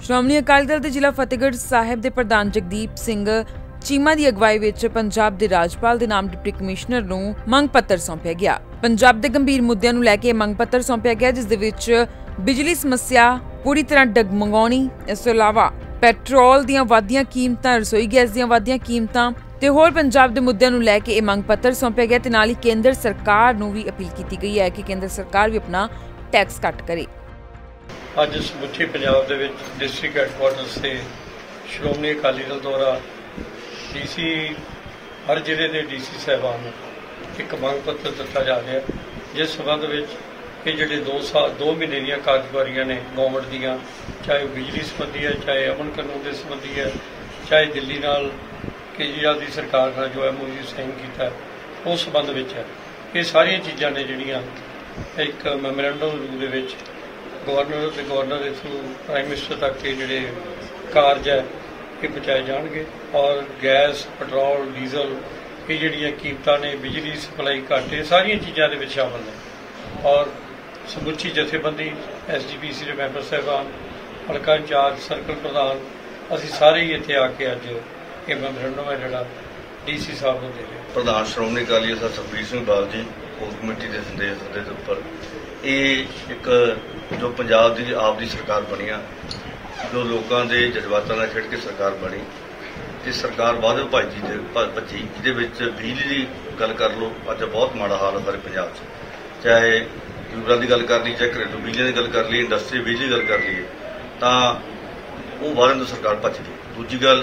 ਸ਼੍ਰੋਮਣੀ ਅਕਾਲੀ ਦਲ ਦੇ ਜ਼ਿਲ੍ਹਾ ਫਤਿਹਗੜ੍ਹ ਸਾਹਿਬ ਦੇ ਪ੍ਰਧਾਨ ਜਗਦੀਪ ਸਿੰਘ ਚੀਮਾ ਦੀ ਅਗਵਾਈ ਵਿੱਚ ਪੰਜਾਬ ਦੇ ਰਾਜਪਾਲ ਦੇ ਨਾਮ ਡਿਪਟੀ ਕਮਿਸ਼ਨਰ ਨੂੰ ਮੰਗ ਪੱਤਰ ਸੌਂਪਿਆ ਗਿਆ। ਪੰਜਾਬ ਦੇ ਗੰਭੀਰ ਮੁੱਦਿਆਂ ਨੂੰ ਲੈ ਕੇ ਮੰਗ ਪੱਤਰ ਸੌਂਪਿਆ ਗਿਆ, ਜਿਸ ਦੇ ਵਿੱਚ ਬਿਜਲੀ ਸਮੱਸਿਆ ਪੂਰੀ ਤਰ੍ਹਾਂ ਡਗਮਗਾਉਣੀ, ਇਸ ਤੋਂ ਇਲਾਵਾ ਪੈਟਰੋਲ ਦੀਆਂ ਵਧੀਆਂ ਕੀਮਤਾਂ, ਰਸੋਈ ਗੈਸ ਦੀਆਂ ਵਧੀਆਂ ਕੀਮਤਾਂ ਤੇ ਹੋਰ ਪੰਜਾਬ ਦੇ ਮੁੱਦਿਆਂ ਨੂੰ ਲੈ ਕੇ ਇਹ ਮੰਗ ਪੱਤਰ ਸੌਂਪਿਆ ਗਿਆ ਤੇ ਨਾਲ ਹੀ ਕੇਂਦਰ ਸਰਕਾਰ ਨੂੰ ਵੀ ਅਪੀਲ ਕੀਤੀ ਗਈ ਹੈ ਕਿ ਕੇਂਦਰ ਸਰਕਾਰ ਵੀ ਆਪਣਾ ਟੈਕਸ ਘੱਟ ਕਰੇ। ਅੱਜ ਸਮੁੱਚੇ ਪੰਜਾਬ ਦੇ ਵਿੱਚ ਡਿਸਟ੍ਰਿਕਟ ਹੈੱਡਕੁਆਰਟਰਸ ਤੇ ਸ਼੍ਰੋਮਣੀ ਅਕਾਲੀ ਦਲ ਦੁਆਰਾ ਡੀਸੀ ਹਰ ਜ਼ਿਲ੍ਹੇ ਦੇ ਡੀਸੀ ਸਾਹਿਬਾਨ ਨੂੰ ਇੱਕ ਮੰਗ ਪੱਤਰ ਦਿੱਤਾ ਜਾ ਰਿਹਾ, ਜਿਸ ਸਬੰਧ ਵਿੱਚ ਇਹ ਜਿਹੜੇ 2 ਮਹੀਨੇ ਦੀਆਂ ਕਾਰਜਕਾਰੀਆਂ ਨੇ ਗੌਰਮੈਂਟ ਦੀਆਂ, ਚਾਹੇ ਬਿਜਲੀ ਸੰਬੰਧੀ ਹੈ, ਚਾਹੇ ਅਮਨ ਕਾਨੂੰਨ ਦੇ ਸੰਬੰਧੀ ਹੈ, ਚਾਹੇ ਦਿੱਲੀ ਨਾਲ ਕੇਜਰੀਵਾਲ ਦੀ ਸਰਕਾਰ ਨਾਲ ਜੋ MOU ਸਾਈਨ ਕੀਤਾ ਉਸ ਸੰਬੰਧ ਵਿੱਚ ਹੈ। ਇਹ ਸਾਰੀਆਂ ਚੀਜ਼ਾਂ ਨੇ ਜਿਹੜੀਆਂ ਇੱਕ ਮੈਮੋਰੈਂਡਮ ਰੂਪ ਦੇ ਵਿੱਚ ਗਵਰਨਰ ਦੇ ਥਰੂ ਪ੍ਰਾਈਮ ਮਿਨਿਸਟਰ ਤੱਕ ਇਹ ਜਿਹੜੇ ਕਾਰਜ ਹੈ ਇਹ ਪਹੁੰਚਾਏ ਜਾਣਗੇ ਔਰ ਗੈਸ, ਪੈਟਰੋਲ, ਡੀਜ਼ਲ ਇਹ ਜਿਹੜੀਆਂ ਕੀਮਤਾਂ ਨੇ, ਬਿਜਲੀ ਸਪਲਾਈ ਘੱਟ, ਇਹ ਸਾਰੀਆਂ ਚੀਜ਼ਾਂ ਦੇ ਵਿੱਚ ਸ਼ਾਮਲ ਨੇ ਔਰ ਸਮੁੱਚੀ ਜਥੇਬੰਦੀ SGPC ਦੇ ਮੈਂਬਰ ਸਾਹਿਬਾਨ, ਹਲਕਾ ਇੰਚਾਰਜ, ਸਰਕਲ ਪ੍ਰਧਾਨ, ਅਸੀਂ ਸਾਰੇ ਹੀ ਇੱਥੇ ਆ ਕੇ ਅੱਜ ਇਹ ਮੈਮੋਰੈਂਡਮ ਹੈ ਜਿਹੜਾ DC ਸਾਹਿਬ ਨੂੰ ਦੇ ਰਹੇ। ਪ੍ਰਧਾਨ ਸ਼੍ਰੋਮਣੀ ਅਕਾਲੀ ਦਲ ਸੁਖਬੀਰ ਸਿੰਘ ਬਾਦਲ ਜੀ ਕੋਰ ਕਮੇਟੀ ਦੇ ਸੰਦੇਸ਼ ਦੇ ਉੱਪਰ ਇਹ ਇੱਕ ਜੋ ਪੰਜਾਬ ਦੀ ਆਪ ਦੀ ਸਰਕਾਰ ਬਣੀ ਆ, ਜੋ ਲੋਕਾਂ ਦੇ ਜਜ਼ਬਾਤਾਂ ਨਾਲ ਖੇਡ ਕੇ ਸਰਕਾਰ ਬਣੀ ਤੇ ਸਰਕਾਰ ਵਾਅਦੇ ਭਾਈ ਦੇ ਭੱਜੀ, ਜਿਹਦੇ ਵਿੱਚ ਬਿਜਲੀ ਦੀ ਗੱਲ ਕਰ ਲਓ, ਅੱਜ ਬਹੁਤ ਮਾੜਾ ਹਾਲ ਹੈ ਸਾਰੇ ਪੰਜਾਬ 'ਚ। ਚਾਹੇ ਟਿਊਬਵੈੱਲਾਂ ਦੀ ਗੱਲ ਕਰ ਲਈ, ਚਾਹੇ ਘਰੇਲੂ ਬਿਜਲੀ ਦੀ ਗੱਲ ਕਰ ਲਈ, ਇੰਡਸਟਰੀ ਬਿਜਲੀ ਦੀ ਗੱਲ ਕਰ ਲਈਏ, ਤਾਂ ਉਹ ਵਾਅਦਿਆਂ ਤੋਂ ਸਰਕਾਰ ਭੱਜ ਗਈ। ਦੂਜੀ ਗੱਲ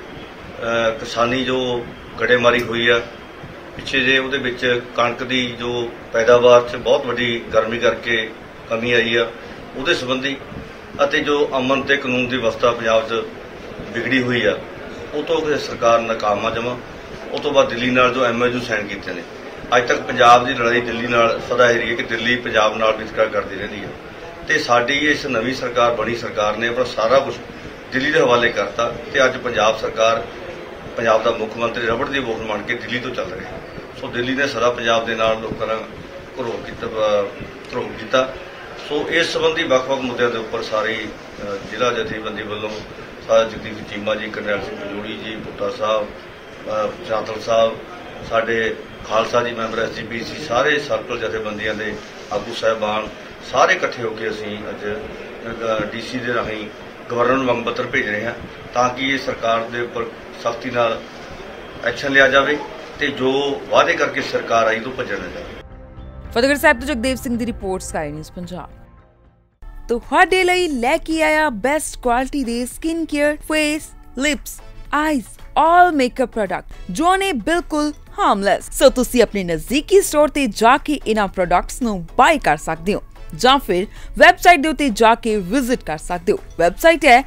ਕਿਸਾਨੀ ਜੋ ਗੜੇਮਾਰੀ ਹੋਈ ਆ ਪਿੱਛੇ ਜੇ, ਉਹਦੇ ਵਿੱਚ ਕਣਕ ਦੀ ਜੋ ਪੈਦਾਵਾਰ 'ਚ ਬਹੁਤ ਵੱਡੀ ਗਰਮੀ ਕਰਕੇ ਕਮੀ ਆਈ ਆ, ਉਹਦੇ ਸੰਬੰਧੀ ਅਤੇ ਜੋ ਅਮਨ ਤੇ ਕਾਨੂੰਨ ਦੀ ਵਿਵਸਥਾ ਪੰਜਾਬ 'ਚ ਵਿਗੜੀ ਹੋਈ ਆ, ਉਹ ਤੋਂ ਸਰਕਾਰ ਨਾਕਾਮ ਆ ਜਮਾਂ। ਉਹ ਤੋਂ ਬਾਅਦ ਦਿੱਲੀ ਨਾਲ ਜੋ MOU ਸਾਈਨ ਕੀਤੇ ਨੇ, ਅੱਜ ਤੱਕ ਪੰਜਾਬ ਦੀ ਲੜਾਈ ਦਿੱਲੀ ਨਾਲ ਸਦਾ ਇਹ ਰਹੀ ਹੈ ਕਿ ਦਿੱਲੀ ਪੰਜਾਬ ਨਾਲ ਵਿਤਕਰਾ ਕਰਦੀ ਰਹਿੰਦੀ ਹੈ ਤੇ ਸਾਡੀ ਇਸ ਨਵੀਂ ਸਰਕਾਰ ਬਣੀ ਸਰਕਾਰ ਨੇ ਆਪਣਾ ਸਾਰਾ ਕੁਝ ਦਿੱਲੀ ਦੇ ਹਵਾਲੇ ਕਰਤਾ ਤੇ ਅੱਜ ਪੰਜਾਬ ਸਰਕਾਰ ਪੰਜਾਬ ਦਾ ਮੁੱਖ ਮੰਤਰੀ ਰਬੜ ਦੀ ਬੋਲ ਮੰਨ ਕੇ ਦਿੱਲੀ ਤੋਂ ਚੱਲ ਰਿਹਾ। ਸੋ ਦਿੱਲੀ ਨੇ ਸਦਾ ਪੰਜਾਬ ਦੇ ਨਾਲ ਲੋਕਾਂ ਨਾਲ ਧਰੋਹ ਕੀਤਾ। ਸੋ ਇਸ ਸੰਬੰਧੀ ਵੱਖ-ਵੱਖ ਮੁੱਦਿਆਂ ਦੇ ਉੱਪਰ ਸਾਰੀ ਜ਼ਿਲ੍ਹਾ ਜਥੇਬੰਦੀ ਵੱਲੋਂ ਜਗਦੀਪ ਚੀਮਾ ਜੀ, ਕਰਨੈਲ ਸਿੰਘ ਪੰਜੋੜੀ ਜੀ, ਬੁੱਟਾ ਸਾਹਿਬ, ਚਾਤਲ ਸਾਹਿਬ, ਸਾਡੇ ਖਾਲਸਾ ਜੀ ਮੈਂਬਰ SGPC, ਸਾਰੇ ਸਰਕਲ ਜਥੇਬੰਦੀਆਂ ਦੇ ਆਗੂ ਸਾਹਿਬਾਨ ਸਾਰੇ ਇਕੱਠੇ ਹੋ ਕੇ ਅਸੀਂ ਅੱਜ DC ਦੇ ਰਾਹੀਂ ਗਵਰਨਰ ਨੂੰ ਮੰਗ ਪੱਤਰ ਭੇਜ ਰਹੇ ਹਾਂ ਤਾਂ ਕਿ ਇਹ ਸਰਕਾਰ ਦੇ ਉੱਪਰ ਸਖਤੀ ਨਾਲ ਐਕਸ਼ਨ ਲਿਆ ਜਾਵੇ ਤੇ ਜੋ ਵਾਅਦੇ ਕਰਕੇ ਸਰਕਾਰ ਆਈ ਤੋਂ ਭੱਜਣ ਨਾ ਜਾਵੇ। ਫਤਿਹਗੜ੍ਹ ਸਾਹਿਬ ਤੋਂ ਜਗਦੇਵ ਸਿੰਘ ਦੀ ਰਿਪੋਰਟ, ਸਕਾਈ ਨਿਊਜ਼ ਪੰਜਾਬ। ਤੁਹਾਡੇ ਲਈ ਲੈ ਕੇ ਆਇਆ ਬੈਸਟ ਕੁਆਲਿਟੀ ਦੇ skin care, face, lips, eyes, all makeup product ਜੋ ਨੇ ਬਿਲਕੁਲ ਹਾਰਮਲੈਸ। ਸੋ ਤੁਸੀਂ ਆਪਣੇ ਨਜ਼ਦੀਕੀ ਸਟੋਰ ਤੇ ਜਾ ਕੇ ਇਹਨਾਂ ਪ੍ਰੋਡਕਟਸ ਨੂੰ ਬਾਈ ਕਰ ਸਕਦੇ ਹੋ ਜਾਂ ਫਿਰ ਵੈਬਸਾਈਟ ਦੇ ਉੱਤੇ ਜਾ ਕੇ ਵਿਜ਼ਿਟ ਕਰ ਸਕਦੇ ਹੋ। ਵੈਬਸਾਈਟ ਹੈ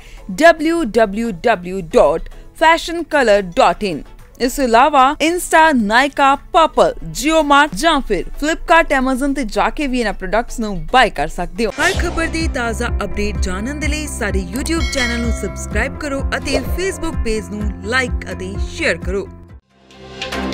www.fashioncolor.in। ਇਸ ਤੋਂ ਇਲਾਵਾ ਇੰਸਟਾ, ਨਾਇਕਾ, ਪਰਪਲ, ਜੀਓਮਾਰਟ ਜਾਂ ਫਿਰ ਫਲਿੱਪਕਾਰਟ, ਐਮਾਜ਼ਨ ਤੇ ਜਾ ਕੇ ਵੀ ਇਹਨਾਂ ਪ੍ਰੋਡਕਟਸ ਨੂੰ ਬਾਈ ਕਰ ਸਕਦੇ ਹੋ। ਹਰ ਖਬਰ ਦੀ ਤਾਜ਼ਾ ਅਪਡੇਟ ਜਾਣਨ ਦੇ ਲਈ ਸਾਡੇ YouTube ਚੈਨਲ ਨੂੰ ਸਬਸਕ੍ਰਾਈਬ ਕਰੋ ਅਤੇ Facebook ਪੇਜ ਨੂੰ ਲਾਈਕ ਅਤੇ ਸ਼ੇਅਰ ਕਰੋ।